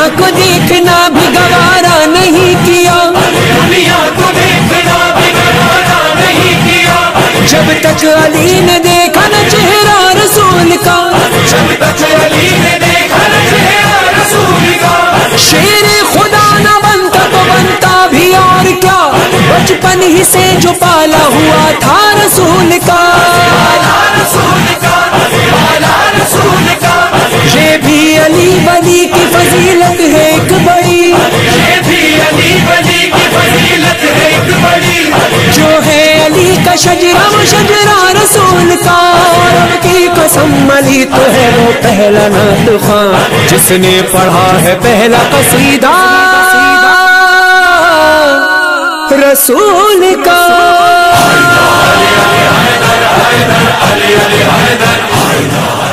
को देखना भी गवारा नहीं किया, दुनिया को देखना भी गवारा नहीं किया। जब तक अली ने देखा न चेहरा रसूल का, जब तक अली ने देखा न चेहरा रसूल का। शेर खुदा न बनता तो बनता भी और क्या, बचपन ही से जो पाला हुआ था रसूल का। रसूल का, रसूल का। ये भी अली वली की फजीलत है एक बड़ी, ये भी अली वली की फजीलत है एक बड़ी। जो है अली का शजरा वो शजरा रसूल का। रब की कसम अली तो है वो पहला नात ख़्वां, जिसने पढ़ा है पहला कसीदा रसूल का। अली अली हैदर, अली अली हैदर।